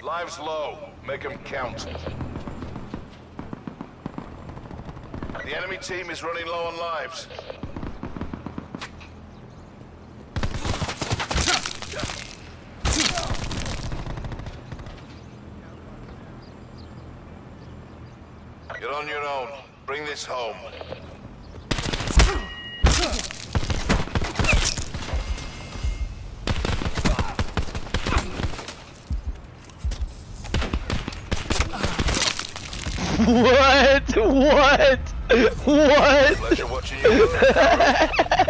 Lives low. Make them count. The enemy team is running low on lives. You're on your own. Bring this home. What? What? What? Pleasure watching you.